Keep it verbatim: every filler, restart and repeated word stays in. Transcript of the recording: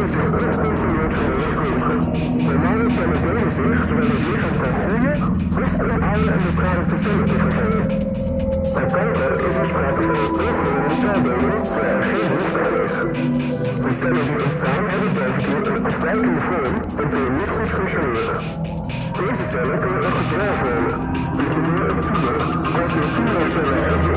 ongecontroleerd verloskundige. Normale cellen delen zich terwijl het lichaam kan groeien, of om oude en beschadigde cellen te vervangen. Bij kanker is er sprake van een ongegroeide celdeling waar er geen behoefte aan is. De cellen die ontstaan hebben bovendien een afwijkende vorm en kunnen niet goed functioneren. Deze cellen kunnen een gedrag vormen, die meer een tumor, als je tumorcellen